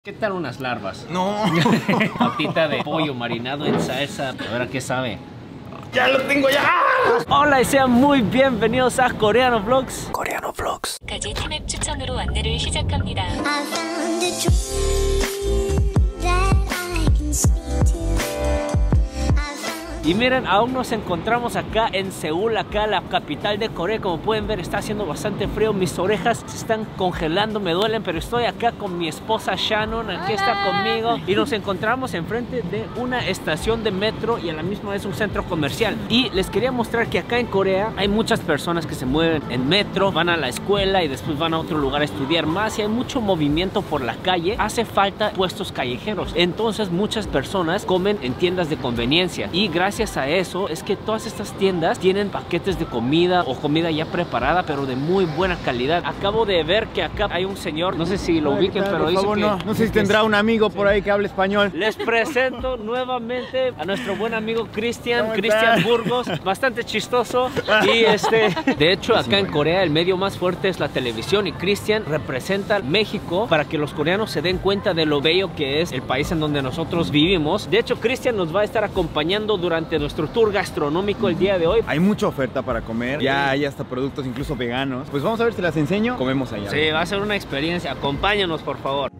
¿Qué tal unas larvas? No. Patita de pollo marinado en salsa. A ver a qué sabe. ¡Ya lo tengo ya! Hola y sean muy bienvenidos a Coreano Vlogs. Coreano Vlogs. 까지 티맵 추천으로 안내를 시작합니다. I found a dream that I can speak to. Y miren, aún nos encontramos acá en Seúl, acá la capital de Corea. Como pueden ver, está haciendo bastante frío. Mis orejas se están congelando, me duelen, pero estoy acá con mi esposa Shannon. Aquí está conmigo. Y nos encontramos enfrente de una estación de metro y a la misma vez un centro comercial. Y les quería mostrar que acá en Corea hay muchas personas que se mueven en metro, van a la escuela y después van a otro lugar a estudiar más. Y hay mucho movimiento por la calle. Hace falta puestos callejeros. Entonces muchas personas comen en tiendas de conveniencia. Y gracias a eso es que todas estas tiendas tienen paquetes de comida o comida ya preparada, pero de muy buena calidad. Acabo de ver que acá hay un señor, no sé si lo ubiquen, pero dice que... No sé si tendrá un amigo por ahí que hable español. Les presento nuevamente a nuestro buen amigo Cristian Burgos, bastante chistoso. Y de hecho acá en Corea el medio más fuerte es la televisión y Cristian representa México para que los coreanos se den cuenta de lo bello que es el país en donde nosotros vivimos. De hecho, Cristian nos va a estar acompañando durante nuestro tour gastronómico el día de hoy. Hay mucha oferta para comer, ya hay hasta productos incluso veganos. Pues vamos a ver si las enseño, comemos allá. Sí, va a ser una experiencia, acompáñanos por favor.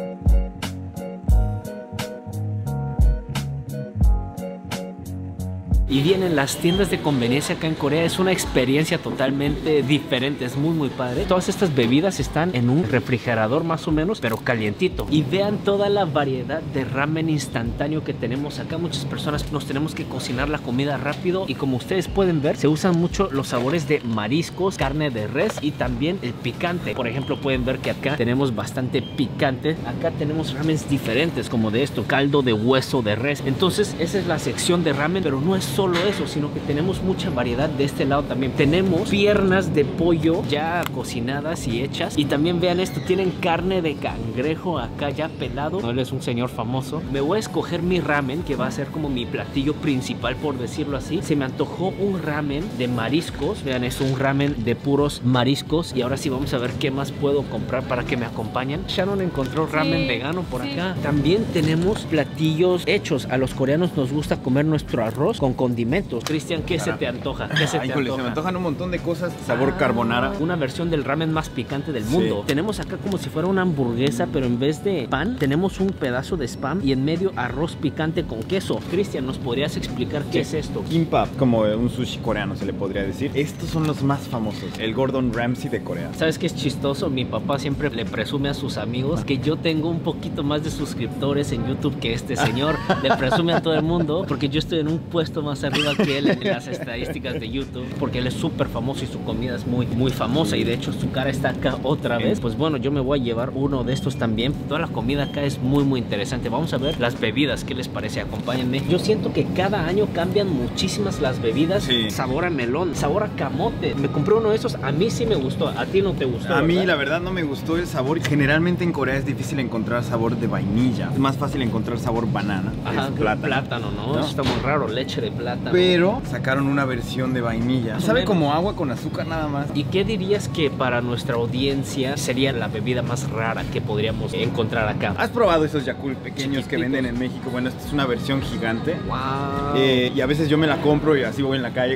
Y vienen las tiendas de conveniencia acá en Corea. Es una experiencia totalmente diferente, es muy padre. Todas estas bebidas están en un refrigerador más o menos, pero calientito. Y vean toda la variedad de ramen instantáneo que tenemos acá. Muchas personas nos tenemos que cocinar la comida rápido. Y como ustedes pueden ver, se usan mucho los sabores de mariscos, carne de res y también el picante. Por ejemplo, pueden ver que acá tenemos bastante picante. Acá tenemos ramens diferentes como de esto, caldo de hueso de res. Entonces esa es la sección de ramen, pero no es solo eso, sino que tenemos mucha variedad de este lado también. Tenemos piernas de pollo ya cocinadas y hechas. Y también vean esto, tienen carne de cangrejo acá ya pelado. No, él es un señor famoso. Me voy a escoger mi ramen, que va a ser como mi platillo principal, por decirlo así. Se me antojó un ramen de mariscos. Vean, es un ramen de puros mariscos. Y ahora sí vamos a ver qué más puedo comprar para que me acompañen. Shannon encontró ramen vegano por acá. También tenemos platillos hechos. A los coreanos nos gusta comer nuestro arroz con condimentos. Cristian, ¿qué se te antoja? ¿Qué se te antoja? Se me antojan un montón de cosas. Sabor carbonara. Una versión del ramen más picante del mundo. Tenemos acá como si fuera una hamburguesa, pero en vez de pan, tenemos un pedazo de spam y en medio arroz picante con queso. Cristian, ¿nos podrías explicar qué es esto? Kimbap, como un sushi coreano se le podría decir. Estos son los más famosos. El Gordon Ramsay de Corea. ¿Sabes qué es chistoso? Mi papá siempre le presume a sus amigos que yo tengo un poquito más de suscriptores en YouTube que este señor. Le presume a todo el mundo porque yo estoy en un puesto más arriba que él en las estadísticas de YouTube, porque él es súper famoso y su comida es muy famosa y de hecho su cara está acá otra vez. Pues bueno, yo me voy a llevar uno de estos también. Toda la comida acá es muy interesante. Vamos a ver las bebidas, ¿qué les parece? Acompáñenme. Yo siento que cada año cambian muchísimas las bebidas. Sabor a melón, sabor a camote. Me compré uno de esos, a mí sí me gustó, a ti no te gustó. A mí la verdad no me gustó el sabor. Generalmente en Corea es difícil encontrar sabor de vainilla. Es más fácil encontrar sabor banana. Ajá, plátano, ¿no? Eso está muy raro, leche de plátano. Pero sacaron una versión de vainilla. Sabe como agua con azúcar nada más. ¿Y qué dirías que para nuestra audiencia sería la bebida más rara que podríamos encontrar acá? ¿Has probado esos Yakult pequeños que venden en México? Bueno, esta es una versión gigante. Wow. Y a veces yo me la compro y así voy en la calle.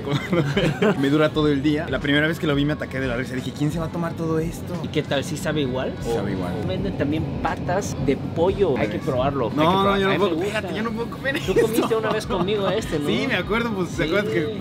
Me dura todo el día. La primera vez que lo vi me ataqué de la risa. Dije, ¿quién se va a tomar todo esto? ¿Y qué tal? ¿Sí sabe igual? Sabe igual. Venden también patas de pollo. Hay que probarlo. No, yo no puedo. Fíjate, yo no puedo comer Tú comiste una vez conmigo ¿no? Sí, me acuerdo, pues ¿te acuerdas que...?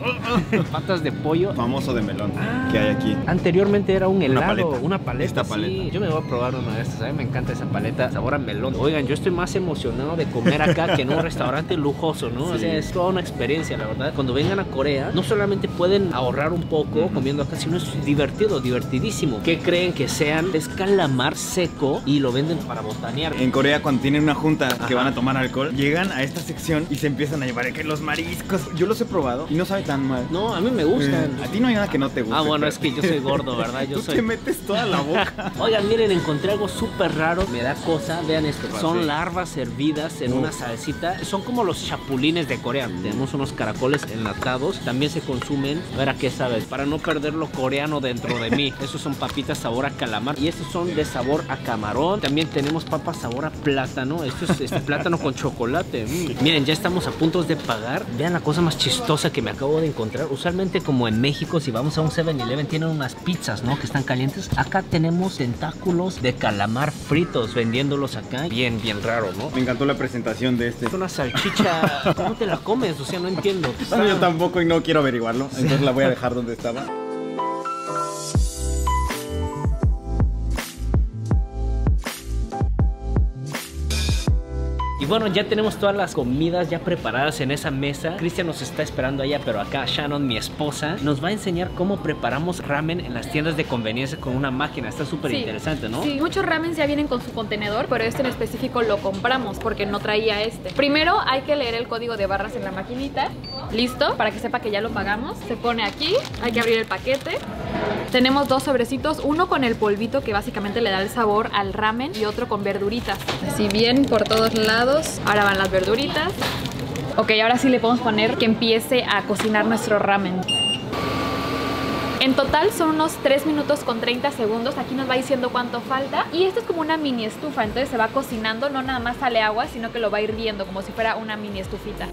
Patas de pollo. Famoso de melón que hay aquí. Anteriormente era un helado, una paleta. Esta paleta. Sí, yo me voy a probar una de estas. A mí me encanta esa paleta, sabor a melón. Oigan, yo estoy más emocionado de comer acá que en un restaurante lujoso, ¿no? O sea, es toda una experiencia, la verdad. Cuando vengan a Corea, no solamente pueden ahorrar un poco comiendo acá, sino es divertido, divertidísimo. ¿Qué creen que sean? Es calamar seco y lo venden para botanear. En Corea, cuando tienen una junta que van a tomar alcohol, llegan a esta sección y se empiezan a llevar que los mariscos mariscos. Yo los he probado y no sabe tan mal. No, a mí me gustan. A ti no hay nada que no te guste. Ah, bueno, pero- es que yo soy gordo, ¿verdad? Yo Tú soy... te metes toda la boca. Oigan, miren, encontré algo súper raro. Me da cosa. Vean esto. ¿Qué Son pasa? larvas hervidas en una salsita. Son como los chapulines de Corea. Tenemos unos caracoles enlatados. También se consumen. A ver a qué sabes. Para no perder lo coreano dentro de mí. Esos son papitas sabor a calamar. Y estos son de sabor a camarón. También tenemos papas sabor a plátano. Esto es plátano con chocolate. Miren, ya estamos a punto de pagar. Vean la cosa más chistosa que me acabo de encontrar. Usualmente, como en México, si vamos a un 7-Eleven, tienen unas pizzas, ¿no? Que están calientes. Acá tenemos tentáculos de calamar fritos vendiéndolos acá. Bien, bien raro, ¿no? Me encantó la presentación de este. Es una salchicha. ¿Cómo te la comes? O sea, no entiendo. Bueno, yo tampoco y no quiero averiguarlo. Entonces la voy a dejar donde estaba. Y bueno, ya tenemos todas las comidas ya preparadas en esa mesa. Cristian nos está esperando allá, pero acá Shannon, mi esposa, nos va a enseñar cómo preparamos ramen en las tiendas de conveniencia con una máquina. Está súper interesante, ¿no? Sí, muchos ramens ya vienen con su contenedor, pero este en específico lo compramos porque no traía este. Primero hay que leer el código de barras en la maquinita. Listo, para que sepa que ya lo pagamos. Se pone aquí, hay que abrir el paquete. Tenemos dos sobrecitos, uno con el polvito que básicamente le da el sabor al ramen y otro con verduritas. Así bien por todos lados. Ahora van las verduritas. Ok, ahora sí le podemos poner que empiece a cocinar nuestro ramen. En total son unos 3 minutos con 30 segundos. Aquí nos va diciendo cuánto falta. Y esto es como una mini estufa, entonces se va cocinando. No nada más sale agua, sino que lo va hirviendo como si fuera una mini estufita.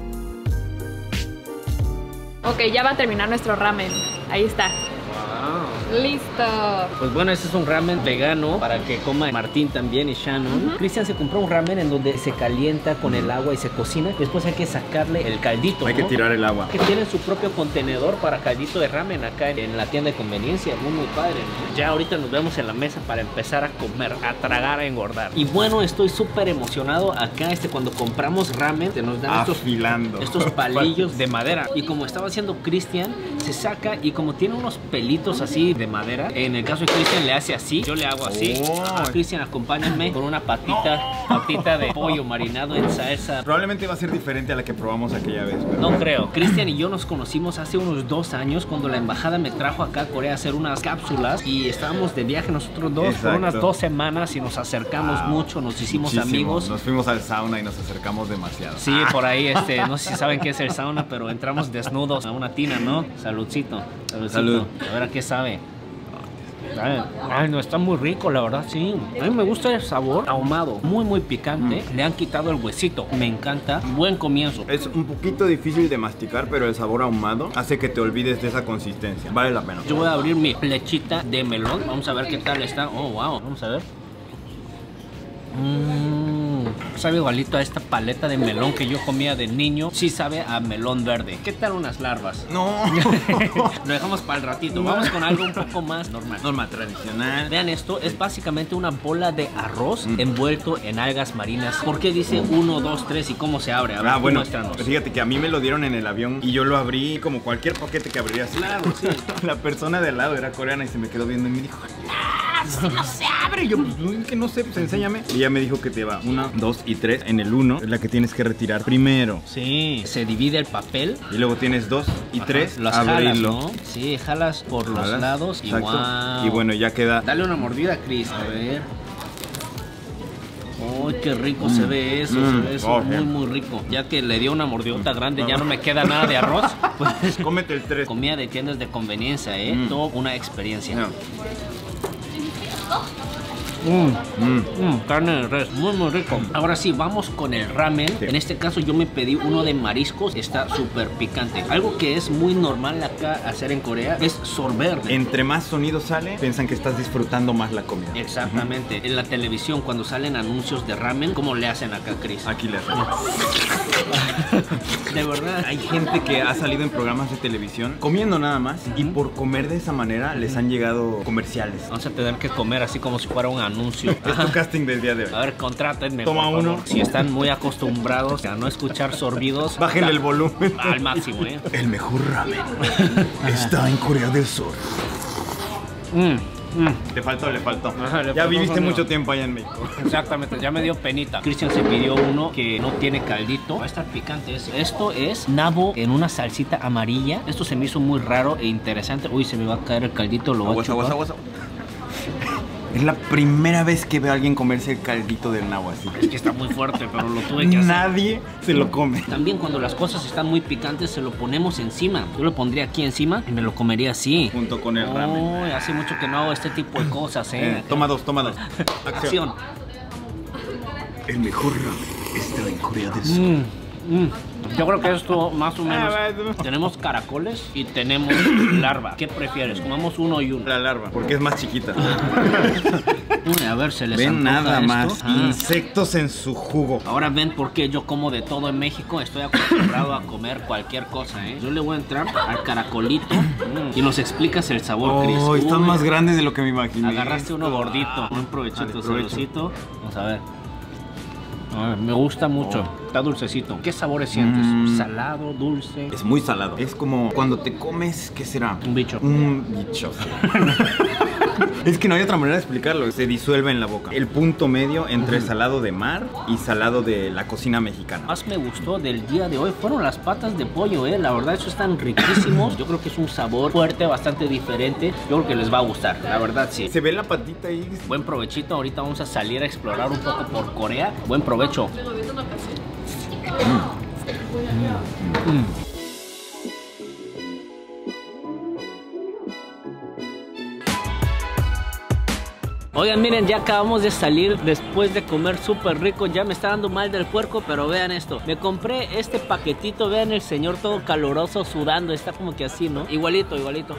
Ok, ya va a terminar nuestro ramen. Ahí está. ¡Listo! Pues bueno, este es un ramen vegano para que coma Martín también y Shannon. Cristian se compró un ramen en donde se calienta con el agua y se cocina. Después hay que sacarle el caldito, Hay ¿no? que tirar el agua. Que tienen su propio contenedor para caldito de ramen acá en la tienda de conveniencia. Muy, muy padre, ¿no? Ya ahorita nos vemos en la mesa para empezar a comer, a tragar, a engordar. Y bueno, estoy súper emocionado. Acá cuando compramos ramen, te nos dan Afilando. estos palillos de madera. Y como estaba haciendo Cristian, se saca y como tiene unos pelitos así de madera, en el caso de Cristian le hace así, yo le hago así. Cristian, acompáñenme con una patita de pollo marinado en salsa. Probablemente va a ser diferente a la que probamos aquella vez. Pero... No creo. Cristian y yo nos conocimos hace unos 2 años cuando la embajada me trajo acá a Corea a hacer unas cápsulas y estábamos de viaje nosotros dos por unas 2 semanas y nos acercamos mucho, nos hicimos amigos. Nos fuimos al sauna y nos acercamos demasiado. Sí, por ahí, no sé si saben qué es el sauna, pero entramos desnudos a una tina, ¿no? Saludcito, saludcito. Salud. A ver a qué sabe. Ay, no, está muy rico, la verdad, sí. A mí me gusta el sabor ahumado, muy, muy picante. Le han quitado el huesito, me encanta. Buen comienzo. Es un poquito difícil de masticar, pero el sabor ahumado hace que te olvides de esa consistencia. Vale la pena. Yo voy a abrir mi lechita de melón. Vamos a ver qué tal está. Oh, wow. Vamos a ver. Sabe igualito a esta paleta de melón que yo comía de niño. Sí sabe a melón verde. ¿Qué tal unas larvas? No. Lo dejamos para el ratito. Vamos con algo un poco más normal. Norma tradicional. Vean esto, es básicamente una bola de arroz envuelto en algas marinas. ¿Por qué dice 1, 2, 3 y cómo se abre? A ver, Bueno, muéstranos. fíjate que a mí me lo dieron en el avión y yo lo abrí como cualquier paquete que abrirías. Claro, sí. La persona de al lado era coreana y se me quedó viendo y me dijo, no se abre. Y yo, pues, no, que no sé, pues enséñame. Y ella me dijo que te va 1, 2 y 3. En el 1 es la que tienes que retirar primero. Sí, se divide el papel. Y luego tienes 2 y 3. Los jalas, ¿no? Sí, jalas por los lados y exacto. wow. Y bueno, ya queda. Dale una mordida, Chris. A ver. ¡Uy, qué rico se ve eso! Se ve eso muy, muy rico. Ya que le dio una mordidota grande, ya no me queda nada de arroz. Pues Cómete el 3. comida de tiendas de conveniencia, Toda una experiencia. No. Carne de res, muy muy rico. Ahora sí, vamos con el ramen. Sí. En este caso yo me pedí uno de mariscos. Está súper picante. Algo que es muy normal acá hacer en Corea es sorber. Entre más sonido sale, piensan que estás disfrutando más la comida. Exactamente. En la televisión, cuando salen anuncios de ramen, ¿cómo le hacen acá, Chris? Aquí le hacen. De verdad. Hay gente que ha salido en programas de televisión comiendo nada más y por comer de esa manera les han llegado comerciales. Vamos a tener que comer así como si fuera un anuncio. Es tu casting del día de hoy. A ver, contrátenme. Toma por favor. uno. Si están muy acostumbrados a no escuchar sorbidos, Bájenle el volumen. al máximo, El mejor ramen está en Corea del Sur. Te faltó, le faltó. Ajá, le Ya faltó viviste sonido. mucho tiempo allá en México. Exactamente, ya me dio penita. Cristian se pidió uno que no tiene caldito. Va a estar picante ese. Esto es nabo en una salsita amarilla. Esto se me hizo muy raro e interesante. Uy, se me va a caer el caldito, lo voy a chupar. Aguas. Es la primera vez que veo a alguien comerse el caldito del nabo así. Es que está muy fuerte, pero lo tuve que hacer. Nadie se lo come. También cuando las cosas están muy picantes se lo ponemos encima. Yo lo pondría aquí encima y me lo comería así. Junto con el ramen. Uy, hace mucho que no hago este tipo de cosas, Toma dos. Acción. El mejor ramen está en Corea del Sur. Yo creo que esto más o menos. Tenemos caracoles y tenemos larva. ¿Qué prefieres? Comamos uno y uno. La larva, porque es más chiquita. A ver, se les Ven antoja nada esto. más. Insectos en su jugo. Ahora ven por qué yo como de todo en México. Estoy acostumbrado a comer cualquier cosa, Yo le voy a entrar al caracolito y nos explicas el sabor, Chris. Oh, están Uy, más grandes de lo que me imaginé. agarraste uno gordito. Un provechito, Vale, provecho. salucito. Vamos a ver. Me gusta mucho. Está dulcecito. ¿Qué sabores sientes? ¿Salado, dulce? Es muy salado. Es como cuando te comes, ¿qué será? Un bicho. Un bicho. Es que no hay otra manera de explicarlo. Se disuelve en la boca. El punto medio entre salado de mar y salado de la cocina mexicana. Más me gustó del día de hoy fueron las patas de pollo, La verdad, eso están riquísimos. Yo creo que es un sabor fuerte, bastante diferente. Yo creo que les va a gustar, la verdad, sí. Se ve la patita ahí. Buen provechito. Ahorita vamos a salir a explorar un poco por Corea. Buen provecho. Oigan, miren, ya acabamos de salir después de comer súper rico. Ya me está dando mal del puerco, pero vean esto. Me compré este paquetito, vean el señor todo caluroso sudando. Está como que así, ¿no? Igualito.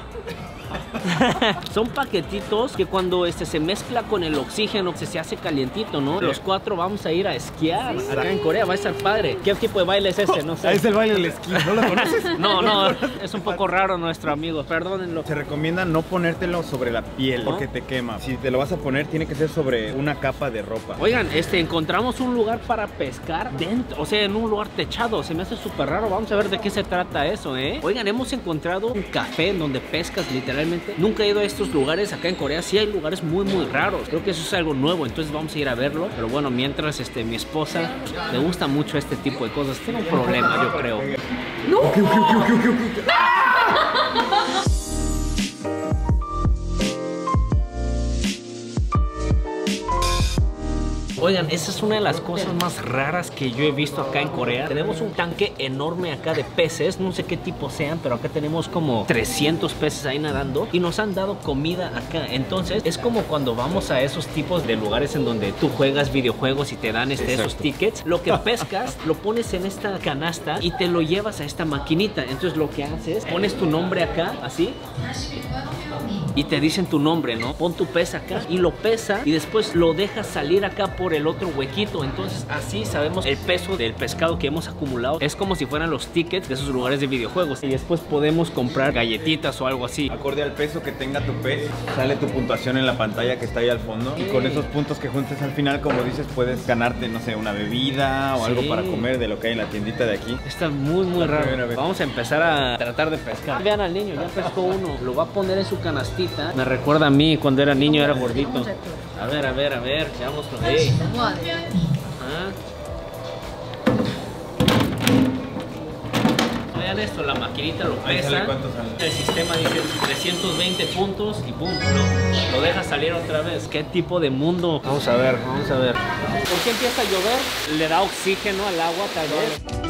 Son paquetitos que cuando se mezcla con el oxígeno se hace calientito, ¿no? Sí. Los 4 vamos a ir a esquiar acá en Corea. Va a estar padre. ¿Qué tipo de baile es este? No sé. Es el baile del esquí. ¿No lo conoces? No, es un poco raro nuestro amigo. Perdónenlo. Se recomienda no ponértelo sobre la piel porque te quema. Si te lo vas a poner, tiene que ser sobre una capa de ropa. Oigan, encontramos un lugar para pescar dentro, o sea, en un lugar techado. Se me hace súper raro. Vamos a ver de qué se trata eso, Oigan, hemos encontrado un café en donde pescas literalmente. Nunca he ido a estos lugares acá en Corea. Sí hay lugares muy raros. Creo que eso es algo nuevo, entonces vamos a ir a verlo. Pero bueno, mientras mi esposa le gusta mucho este tipo de cosas. Tiene un problema, yo creo. Oigan, esa es una de las cosas más raras que yo he visto acá en Corea. Tenemos un tanque enorme acá de peces, no sé qué tipo sean, pero acá tenemos como 300 peces ahí nadando y nos han dado comida acá. Entonces es como cuando vamos a esos tipos de lugares en donde tú juegas videojuegos y te dan esos tickets. Lo que pescas lo pones en esta canasta y te lo llevas a esta maquinita. Entonces lo que haces, pones tu nombre acá, así, y te dicen tu nombre, ¿no? Pon tu pez acá y lo pesa y después lo dejas salir acá por el otro huequito. Entonces así sabemos el peso del pescado que hemos acumulado. Es como si fueran los tickets de esos lugares de videojuegos. Y después podemos comprar galletitas o algo así. Acorde al peso que tenga tu pez, sale tu puntuación en la pantalla que está ahí al fondo. Y con esos puntos que juntes al final, como dices, puedes ganarte, no sé, una bebida o algo para comer de lo que hay en la tiendita de aquí. Está muy raro. Vamos a empezar a tratar de pescar. Vean al niño, ya pescó uno. Lo va a poner en su canastita. Me recuerda a mí cuando era niño, era gordito. A ver, veamos con ahí. Vean esto, la maquinita lo Ahí pesa. sale cuánto sale. El sistema dice 320 puntos y pum, lo deja salir otra vez. ¿Qué tipo de mundo? Vamos a ver. ¿Por qué empieza a llover? Le da oxígeno al agua, tal vez.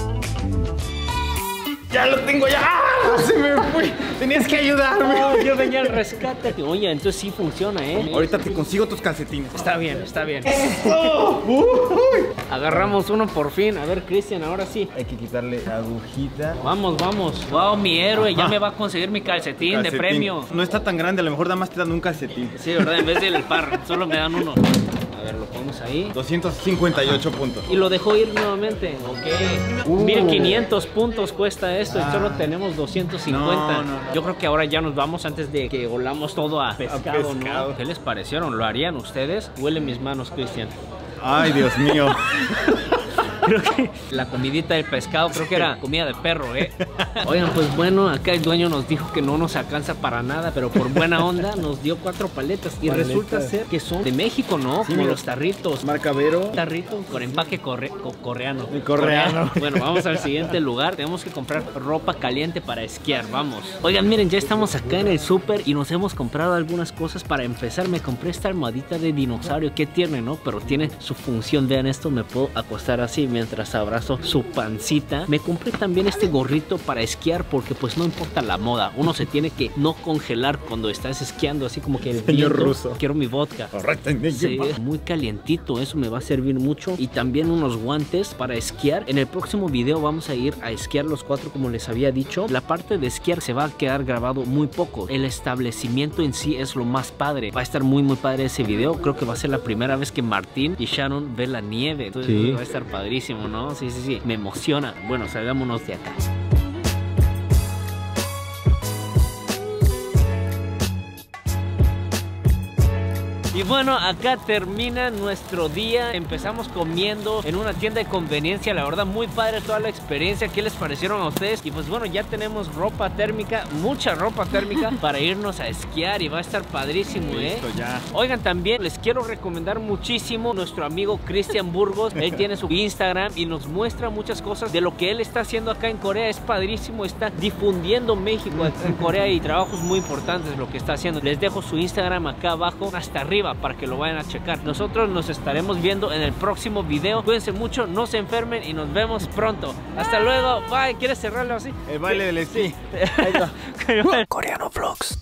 ¡Ya lo tengo ya! ¡Ah! ¡Se me fue! ¡Tenías que ayudarme! No, yo venía al rescate. Oye, entonces sí funciona, Ahorita te consigo tus calcetines. Está bien. ¡Eso! Agarramos uno por fin. A ver, Cristian, ahora sí. Hay que quitarle agujita. Vamos. Wow, mi héroe. Ya me va a conseguir mi calcetín de premio. No está tan grande, a lo mejor nada más te dan un calcetín. Sí, ¿verdad? En vez del par, solo me dan uno. A ver, lo ponemos ahí. 258 puntos. Y lo dejó ir nuevamente. Ok. 1500 puntos cuesta esto y solo tenemos 250. No. Yo creo que ahora ya nos vamos antes de que olamos todo a pescado, pescado. ¿no? ¿Qué les parecieron? ¿Lo harían ustedes? Huele mis manos, Cristian. Ay, Dios mío. Creo que la comidita del pescado, creo que era comida de perro, ¿eh? Oigan, pues bueno, acá el dueño nos dijo que no nos alcanza para nada, pero por buena onda nos dio 4 paletas. Y resulta ser que son de México, ¿no? Sí, Como mira. los tarritos. Marca Vero. Tarrito con empaque coreano. Coreano. Bueno, vamos al siguiente lugar. Tenemos que comprar ropa caliente para esquiar. Vamos. Oigan, miren, ya estamos acá en el súper y nos hemos comprado algunas cosas para empezar. Me compré esta almohadita de dinosaurio. Qué tierna, ¿no? Pero tiene su función. Vean esto, me puedo acostar así mientras abrazo su pancita. Me compré también este gorrito para esquiar porque pues no importa la moda. Uno se tiene que no congelar cuando estás esquiando, así como que el Señor viento. ruso. Quiero mi vodka. Correcto. Sí, muy calientito, eso me va a servir mucho. Y también unos guantes para esquiar. En el próximo video vamos a ir a esquiar los 4 como les había dicho. La parte de esquiar se va a quedar grabado muy poco. El establecimiento en sí es lo más padre. Va a estar muy padre ese video. Creo que va a ser la primera vez que Martín y Sharon ven la nieve. Entonces Sí. va a estar padrísimo, ¿no? Sí, sí, sí. Me emociona. Bueno, salgámonos de acá. Y bueno, acá termina nuestro día. Empezamos comiendo en una tienda de conveniencia. La verdad, muy padre toda la experiencia. ¿Qué les parecieron a ustedes? Y pues bueno, ya tenemos ropa térmica, mucha ropa térmica para irnos a esquiar y va a estar padrísimo, ¿eh? Listo, ya. Oigan, también les quiero recomendar muchísimo nuestro amigo Cristian Burgos. Él tiene su Instagram y nos muestra muchas cosas de lo que él está haciendo acá en Corea. Es padrísimo, está difundiendo México en Corea y trabajos muy importantes lo que está haciendo. Les dejo su Instagram acá abajo, hasta arriba, para que lo vayan a checar. Nosotros nos estaremos viendo en el próximo video. Cuídense mucho, no se enfermen y nos vemos pronto. Hasta luego, bye. ¿Quieres cerrarlo así? El baile del esquí. Coreano Vlogs.